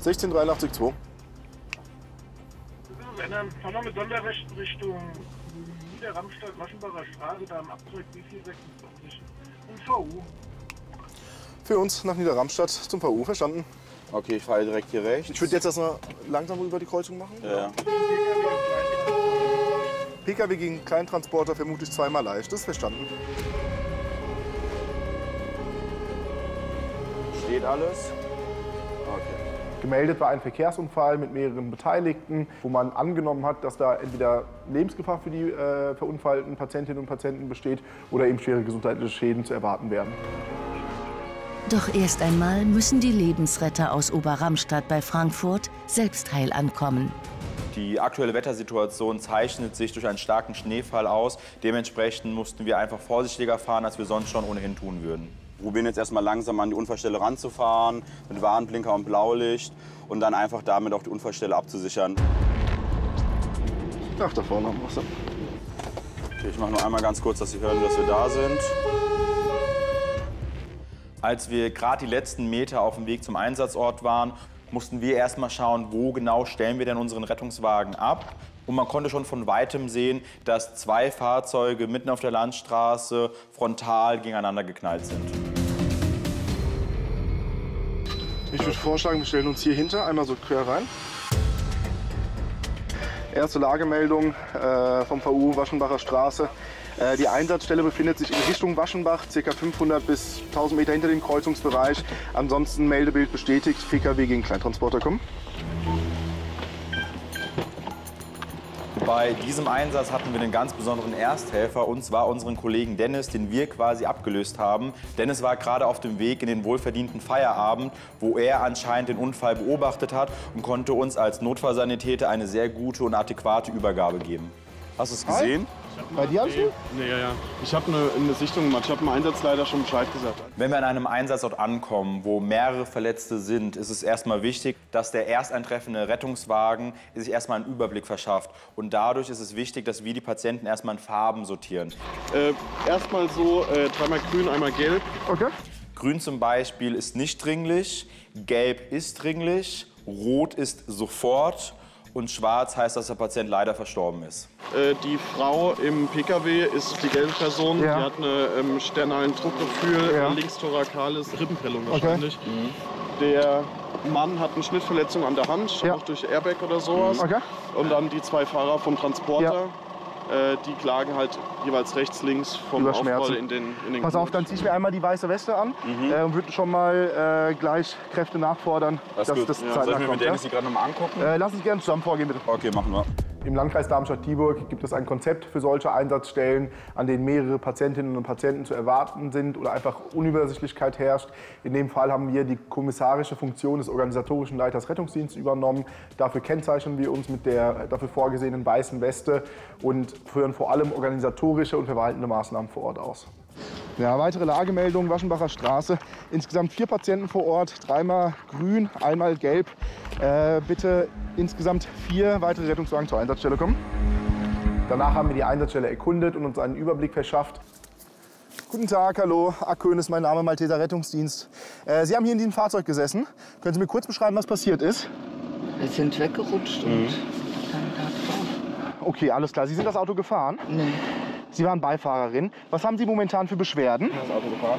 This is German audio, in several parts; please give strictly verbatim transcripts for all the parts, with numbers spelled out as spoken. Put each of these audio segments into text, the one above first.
sechzehn dreiundachtzig zwei. Dann fahren wir mit Sonderrechten Richtung Niederramstadt, Waschenbacher Straße, da am Abzweig B vier sechsundvierzig und V U. Für uns nach Niederramstadt zum V U, verstanden. Okay, ich fahre direkt hier rechts. Ich würde jetzt erstmal langsam über die Kreuzung machen. Ja. P K W gegen Kleintransporter vermutlich zweimal leicht, das ist verstanden. Steht alles? Okay. Gemeldet war ein Verkehrsunfall mit mehreren Beteiligten, wo man angenommen hat, dass da entweder Lebensgefahr für die äh, verunfallten Patientinnen und Patienten besteht oder eben schwere gesundheitliche Schäden zu erwarten werden. Doch erst einmal müssen die Lebensretter aus Oberramstadt bei Frankfurt selbst heil ankommen. Die aktuelle Wettersituation zeichnet sich durch einen starken Schneefall aus. Dementsprechend mussten wir einfach vorsichtiger fahren, als wir sonst schon ohnehin tun würden. Wir probieren jetzt erstmal langsam an die Unfallstelle ranzufahren, mit Warnblinker und Blaulicht und dann einfach damit auch die Unfallstelle abzusichern. Ach, da vorne haben wir es. Okay, ich mache nur einmal ganz kurz, dass Sie hören, dass wir da sind. Als wir gerade die letzten Meter auf dem Weg zum Einsatzort waren, mussten wir erst mal schauen, wo genau stellen wir denn unseren Rettungswagen ab. Und man konnte schon von Weitem sehen, dass zwei Fahrzeuge mitten auf der Landstraße frontal gegeneinander geknallt sind. Ich würde vorschlagen, wir stellen uns hier hinter, einmal so quer rein. Erste Lagemeldung äh, vom V U Waschenbacher Straße. Äh, die Einsatzstelle befindet sich in Richtung Waschenbach, ca. fünfhundert bis tausend Meter hinter dem Kreuzungsbereich. Ansonsten Meldebild bestätigt, P K W gegen Kleintransporter kommen. Bei diesem Einsatz hatten wir einen ganz besonderen Ersthelfer, und zwar unseren Kollegen Dennis, den wir quasi abgelöst haben. Dennis war gerade auf dem Weg in den wohlverdienten Feierabend, wo er anscheinend den Unfall beobachtet hat und konnte uns als Notfallsanitäter eine sehr gute und adäquate Übergabe geben. Hast du es gesehen? Bei dir alles gut? Nee, ja, ja. Ich habe eine, eine Sichtung gemacht. Ich habe dem Einsatzleiter schon Bescheid gesagt. Wenn wir an einem Einsatzort ankommen, wo mehrere Verletzte sind, ist es erstmal wichtig, dass der erst eintreffende Rettungswagen sich erstmal einen Überblick verschafft. Und dadurch ist es wichtig, dass wir die Patienten erstmal in Farben sortieren. Äh, erstmal so, äh, dreimal grün, einmal gelb. Okay. Grün zum Beispiel ist nicht dringlich, gelb ist dringlich, rot ist sofort und schwarz heißt, dass der Patient leider verstorben ist. Äh, die Frau im P K W ist die gelbe Person. Ja. Die hat eine ähm, sternalen Druckgefühl, Ja. äh, linkstorakales Rippenprellung wahrscheinlich. Okay. Mhm. Der Mann hat eine Schnittverletzung an der Hand, Ja. auch durch Airbag oder sowas. Okay. Und dann die zwei Fahrer vom Transporter. Äh, die klagen halt jeweils rechts, links vom Über Aufroll Schmerzen. in den, in den Pass auf, dann ziehe ich mir einmal die weiße Weste an Mhm. äh, und würde schon mal äh, gleich Kräfte nachfordern, Das dass ist gut. das Ja. zeitnah Soll ich mir kommt. mit Ja? Dennis die gerade noch mal angucken? Äh, lass uns gerne zusammen vorgehen, bitte. Okay, machen wir. Im Landkreis Darmstadt-Dieburg gibt es ein Konzept für solche Einsatzstellen, an denen mehrere Patientinnen und Patienten zu erwarten sind oder einfach Unübersichtlichkeit herrscht. In dem Fall haben wir die kommissarische Funktion des organisatorischen Leiters Rettungsdienst übernommen. Dafür kennzeichnen wir uns mit der dafür vorgesehenen weißen Weste und führen vor allem organisatorische und verwaltende Maßnahmen vor Ort aus. Ja, weitere Lagemeldung, Waschenbacher Straße. Insgesamt vier Patienten vor Ort, dreimal grün, einmal gelb. Äh, bitte insgesamt vier weitere Rettungswagen zur Einsatzstelle kommen. Danach haben wir die Einsatzstelle erkundet und uns einen Überblick verschafft. Guten Tag, hallo. Akön ist mein Name, Malteser Rettungsdienst. Äh, Sie haben hier in diesem Fahrzeug gesessen. Können Sie mir kurz beschreiben, was passiert ist? Wir sind weggerutscht Mhm. und dann da drauf. Okay, alles klar. Sie sind das Auto gefahren? Nee. Sie waren Beifahrerin. Was haben Sie momentan für Beschwerden? Das Auto gefahren?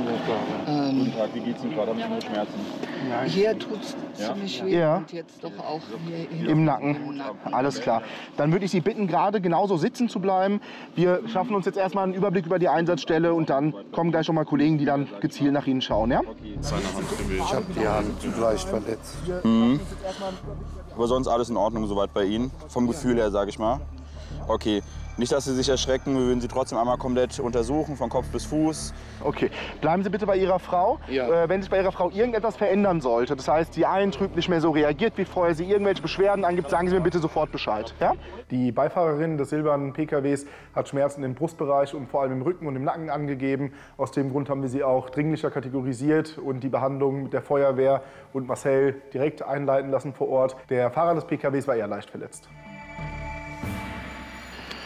Ähm, Guten Tag, wie geht's Ihnen gerade? Haben Sie nur Schmerzen? hier tut es Ja? ziemlich weh Ja. und jetzt doch auch hier hinten Im Nacken. Alles klar. Dann würde ich Sie bitten, gerade genauso sitzen zu bleiben. Wir schaffen uns jetzt erstmal einen Überblick über die Einsatzstelle und dann kommen gleich schon mal Kollegen, die dann gezielt nach Ihnen schauen. Ja? Ich habe die Hand leicht verletzt. Mhm. Aber sonst alles in Ordnung soweit bei Ihnen? Vom Gefühl her, sage ich mal. Okay. Nicht, dass Sie sich erschrecken, wir würden Sie trotzdem einmal komplett untersuchen, von Kopf bis Fuß. Okay, bleiben Sie bitte bei Ihrer Frau. Ja. Äh, wenn sich bei Ihrer Frau irgendetwas verändern sollte, das heißt, sie eintrübt, nicht mehr so reagiert wie vorher, sie irgendwelche Beschwerden angibt, sagen Sie mir bitte sofort Bescheid. Ja? Die Beifahrerin des silbernen P K Ws hat Schmerzen im Brustbereich und vor allem im Rücken und im Nacken angegeben. Aus dem Grund haben wir sie auch dringlicher kategorisiert und die Behandlung mit der Feuerwehr und Marcel direkt einleiten lassen vor Ort. Der Fahrer des P K Ws war eher leicht verletzt.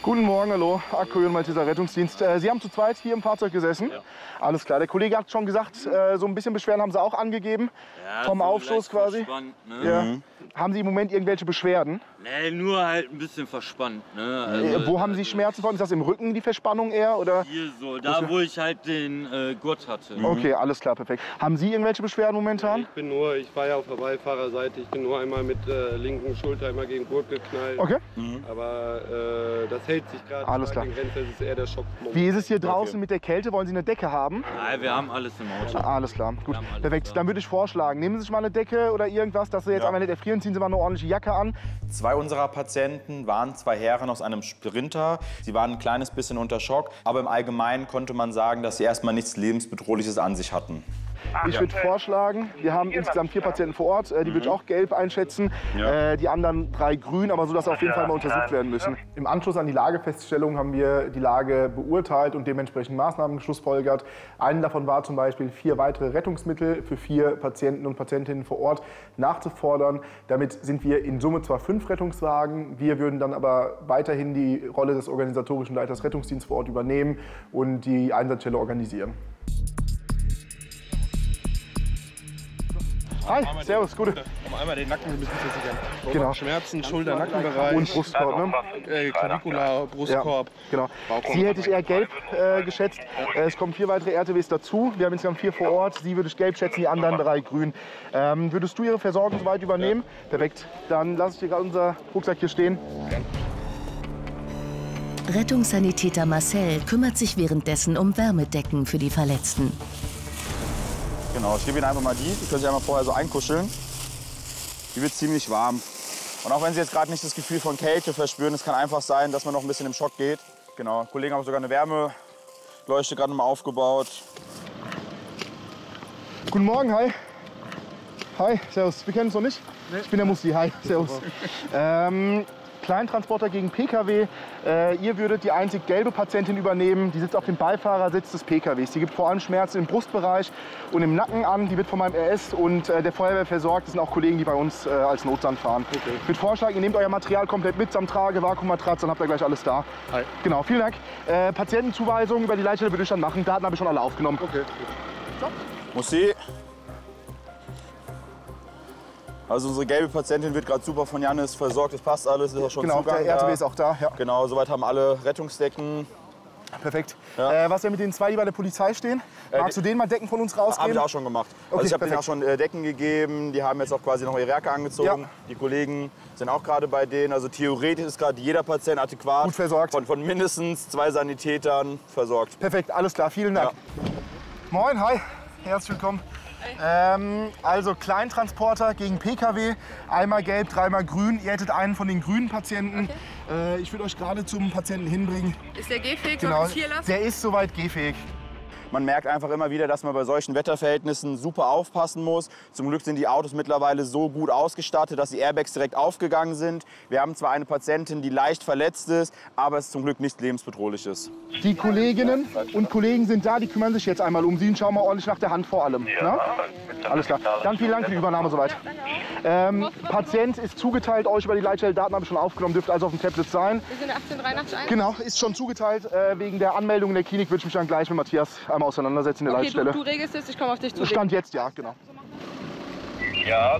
Guten Morgen, hallo. Akkuion Malteser Rettungsdienst. Äh, Sie haben zu zweit hier im Fahrzeug gesessen? Ja. Alles klar. Der Kollege hat schon gesagt, äh, so ein bisschen Beschwerden haben Sie auch angegeben. Ja, vom so Aufstoß quasi. Ne? Ja. Mhm. Haben Sie im Moment irgendwelche Beschwerden? Nee, nur halt ein bisschen verspannt. Ne? Also, äh, wo haben Sie Schmerzen von? Ist das im Rücken die Verspannung eher? Oder? Hier so, da wo ich halt den äh, Gurt hatte. Mhm. Okay, alles klar, perfekt. Haben Sie irgendwelche Beschwerden momentan? Ich bin nur, ich war ja auf der Beifahrerseite, ich bin nur einmal mit äh, linken Schulter einmal gegen den Gurt geknallt. Okay. Mhm. Aber äh, das hält sich gerade. Alles klar. Das ist eher der Schock. Wie ist es hier draußen okay. mit der Kälte? Wollen Sie eine Decke haben? Nein, wir haben alles im Auto. Alles klar, gut. Perfekt. Dann würde ich vorschlagen, nehmen Sie sich mal eine Decke oder irgendwas, dass Sie jetzt ja. einmal nicht erfrieren. Ziehen Sie mal eine ordentliche Jacke an. Zwei unserer Patienten waren zwei Herren aus einem Sprinter. Sie waren ein kleines bisschen unter Schock, aber im Allgemeinen konnte man sagen, dass sie erstmal nichts Lebensbedrohliches an sich hatten. Ich würde vorschlagen, wir haben insgesamt vier Patienten vor Ort, die würde ich auch gelb einschätzen, ja. die anderen drei grün, aber so, dass sie auf jeden Fall mal untersucht werden müssen. Im Anschluss an die Lagefeststellung haben wir die Lage beurteilt und dementsprechend Maßnahmen geschlussfolgert. Einen davon war zum Beispiel, vier weitere Rettungsmittel für vier Patienten und Patientinnen vor Ort nachzufordern. Damit sind wir in Summe zwar fünf Rettungswagen, wir würden dann aber weiterhin die Rolle des organisatorischen Leiters Rettungsdienst vor Ort übernehmen und die Einsatzstelle organisieren. Hi, servus, gute. Um einmal den Nacken ein bisschen zu sichern. Genau. Schmerzen, Schulter, Nackenbereich. Und Brustkorb, ne? Äh, Klavikula, Brustkorb. Ja, genau. Sie hätte ich eher gelb äh, geschätzt. Äh, es kommen vier weitere R T Ws dazu. Wir haben insgesamt vier vor Ort. Sie würde ich gelb schätzen, die anderen drei grün. Ähm, würdest du Ihre Versorgung soweit übernehmen? Ja. Perfekt. Dann lasse ich dir gerade unser Rucksack hier stehen. Rettungssanitäter Marcel kümmert sich währenddessen um Wärmedecken für die Verletzten. Genau, ich gebe Ihnen einfach mal die. Die können Sie einmal vorher so einkuscheln. Die wird ziemlich warm. Und auch wenn Sie jetzt gerade nicht das Gefühl von Kälte verspüren, es kann einfach sein, dass man noch ein bisschen im Schock geht. Genau, die Kollegen haben sogar eine Wärmeleuchte gerade mal aufgebaut. Guten Morgen, hi. Hi, servus. Wir kennen uns noch nicht? Nee. Ich bin der Musti, hi, servus. ähm, Kleintransporter gegen P K W. Äh, ihr würdet die einzig gelbe Patientin übernehmen. Die sitzt auf dem Beifahrersitz des P K Ws. Die gibt vor allem Schmerzen im Brustbereich und im Nacken an. Die wird von meinem R S und äh, der Feuerwehr versorgt. Das sind auch Kollegen, die bei uns äh, als Notsand fahren. Okay. Ich würde vorschlagen, ihr nehmt euer Material komplett mit samt Trage, Vakuummatratze, dann habt ihr gleich alles da. Hi. Genau, vielen Dank. Äh, Patientenzuweisung über die Leitstelle würde ich dann machen. Daten habe ich schon alle aufgenommen. Okay. So. Mussi. Also unsere gelbe Patientin wird gerade super von Jannis versorgt, das passt alles, ist auch schon genau, Zugang der R T W ist auch da. Ja. Genau, soweit haben alle Rettungsdecken. Perfekt. Ja. Äh, was wäre mit den zwei, die bei der Polizei stehen? Magst äh, du denen mal Decken von uns rausgeben? Habe ich auch schon gemacht. Okay, also ich habe denen auch schon äh, Decken gegeben, die haben jetzt auch quasi noch ihre Jacke angezogen. Ja. Die Kollegen sind auch gerade bei denen. Also theoretisch ist gerade jeder Patient adäquat gut versorgt. Von, von mindestens zwei Sanitätern versorgt. Perfekt, alles klar, vielen Dank. Ja. Moin, hi, herzlich willkommen. Ähm, also Kleintransporter gegen P K W, einmal gelb, dreimal grün. Ihr hättet einen von den grünen Patienten. Okay. Äh, ich würde euch gerade zum Patienten hinbringen. Ist der gehfähig? Genau, soll ich hier lassen? Der ist soweit gehfähig. Man merkt einfach immer wieder, dass man bei solchen Wetterverhältnissen super aufpassen muss. Zum Glück sind die Autos mittlerweile so gut ausgestattet, dass die Airbags direkt aufgegangen sind. Wir haben zwar eine Patientin, die leicht verletzt ist, aber es ist zum Glück nichts Lebensbedrohliches. Die Kolleginnen und Kollegen sind da, die kümmern sich jetzt einmal um Sie und schauen mal ordentlich nach der Hand vor allem. Ja, alles klar. Dann vielen Dank für die Übernahme soweit. Ähm, Patient ist zugeteilt, euch über die Leitstelle, Daten habe ich schon aufgenommen, dürfte also auf dem Tablet sein. Wir sind achtzehn dreiundachtzig. Genau, ist schon zugeteilt. Äh, wegen der Anmeldung in der Klinik würde ich mich dann gleich mit Matthias einmal auseinandersetzen in der okay, Leitstelle. Du, du regelst es, ich komme auf dich zu. Stand jetzt, ja, genau. Ja,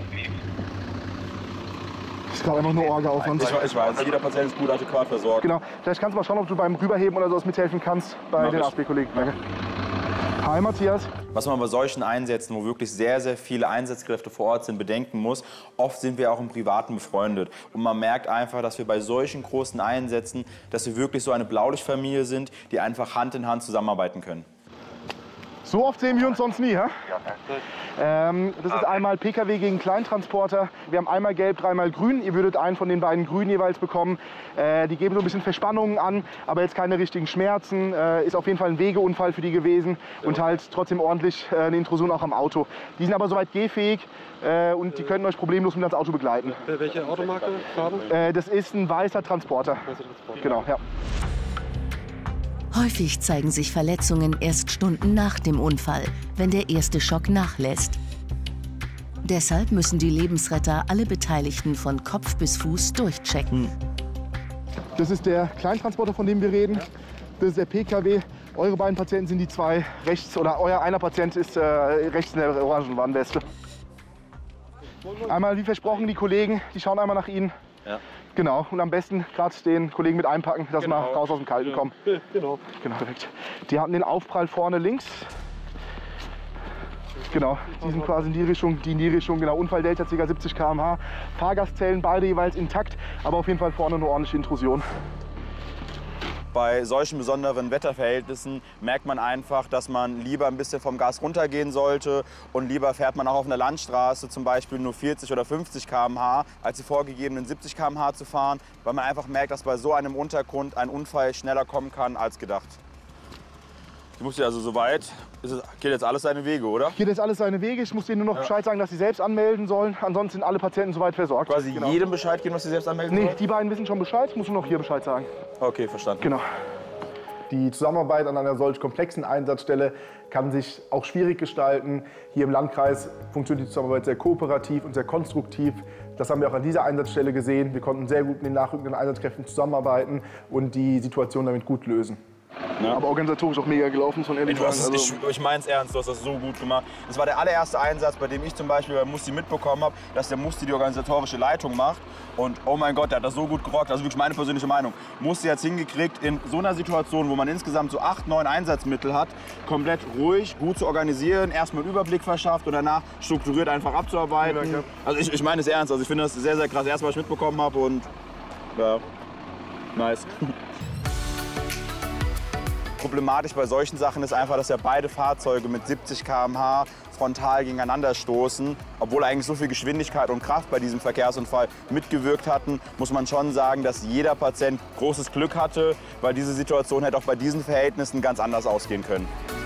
das ist gerade einfach nur Orga-Aufwand. Ich, ich weiß, jeder Patient ist gut adäquat versorgt. Genau, vielleicht kannst du mal schauen, ob du beim Rüberheben oder sowas mithelfen kannst bei Mach den A F B-Kollegen. Danke. Hi Matthias. Was man bei solchen Einsätzen, wo wirklich sehr, sehr viele Einsatzkräfte vor Ort sind, bedenken muss, oft sind wir auch im Privaten befreundet. Und man merkt einfach, dass wir bei solchen großen Einsätzen, dass wir wirklich so eine Blaulichtfamilie sind, die einfach Hand in Hand zusammenarbeiten können. So oft sehen wir uns sonst nie, hä? Ähm, das ist einmal P K W gegen Kleintransporter. Wir haben einmal gelb, dreimal grün. Ihr würdet einen von den beiden grünen jeweils bekommen. Äh, die geben so ein bisschen Verspannungen an, aber jetzt keine richtigen Schmerzen. Äh, ist auf jeden Fall ein Wegeunfall für die gewesen und halt trotzdem ordentlich äh, eine Intrusion auch am Auto. Die sind aber soweit gehfähig äh, und die könnten euch problemlos mit ans Auto begleiten. Welche Automarke? Farbe? Äh, das ist ein weißer Transporter. Weißer Transporter. Genau, ja. Häufig zeigen sich Verletzungen erst Stunden nach dem Unfall, wenn der erste Schock nachlässt. Deshalb müssen die Lebensretter alle Beteiligten von Kopf bis Fuß durchchecken. Das ist der Kleintransporter, von dem wir reden. Das ist der P K W. Eure beiden Patienten sind die zwei rechts, oder euer einer Patient ist äh, rechts in der orangen Warnweste. Einmal wie versprochen, die Kollegen, die schauen einmal nach Ihnen. Ja. Genau, und am besten gerade den Kollegen mit einpacken, dass Genau. wir raus aus dem Kalten kommen. Genau. Genau, direkt. Die hatten den Aufprall vorne links. Genau, die sind quasi in die Richtung, die in die Richtung, genau, Unfalldelta ca. siebzig Kilometer pro Stunde. Fahrgastzellen beide jeweils intakt, aber auf jeden Fall vorne eine ordentliche Intrusion. Bei solchen besonderen Wetterverhältnissen merkt man einfach, dass man lieber ein bisschen vom Gas runtergehen sollte und lieber fährt man auch auf einer Landstraße zum Beispiel nur vierzig oder fünfzig Kilometer pro Stunde, als die vorgegebenen siebzig Kilometer pro Stunde zu fahren, weil man einfach merkt, dass bei so einem Untergrund ein Unfall schneller kommen kann als gedacht. Ich muss ja also soweit, ist es, geht jetzt alles seine Wege, oder? Geht jetzt alles seine Wege. Ich muss denen nur noch Bescheid sagen, dass sie selbst anmelden sollen. Ansonsten sind alle Patienten soweit versorgt. Quasi genau. jedem Bescheid geben, was sie selbst anmelden Nee, sollen? die beiden wissen schon Bescheid. Ich muss nur noch hier Bescheid sagen. Okay, verstanden. Genau. Die Zusammenarbeit an einer solch komplexen Einsatzstelle kann sich auch schwierig gestalten. Hier im Landkreis funktioniert die Zusammenarbeit sehr kooperativ und sehr konstruktiv. Das haben wir auch an dieser Einsatzstelle gesehen. Wir konnten sehr gut mit den nachrückenden Einsatzkräften zusammenarbeiten und die Situation damit gut lösen. Ja. Aber organisatorisch auch mega gelaufen, von ehrlich Ey, sagen. Also, ich ich meine es ernst, du hast das so gut gemacht. Das war der allererste Einsatz, bei dem ich zum Beispiel bei Musti mitbekommen habe, dass der Musti die organisatorische Leitung macht. Und oh mein Gott, der hat das so gut gerockt. Also wirklich meine persönliche Meinung. Musti hat es hingekriegt, in so einer Situation, wo man insgesamt so acht, neun Einsatzmittel hat, komplett ruhig, gut zu organisieren, erstmal einen Überblick verschafft und danach strukturiert einfach abzuarbeiten. Ja, also ich, ich meine es ernst. Also ich finde das sehr, sehr krass, erst was ich mitbekommen habe und ja, nice. Problematisch bei solchen Sachen ist einfach, dass ja beide Fahrzeuge mit siebzig Kilometer pro Stunde frontal gegeneinander stoßen. Obwohl eigentlich so viel Geschwindigkeit und Kraft bei diesem Verkehrsunfall mitgewirkt hatten, muss man schon sagen, dass jeder Patient großes Glück hatte, weil diese Situation hätte auch bei diesen Verhältnissen ganz anders ausgehen können.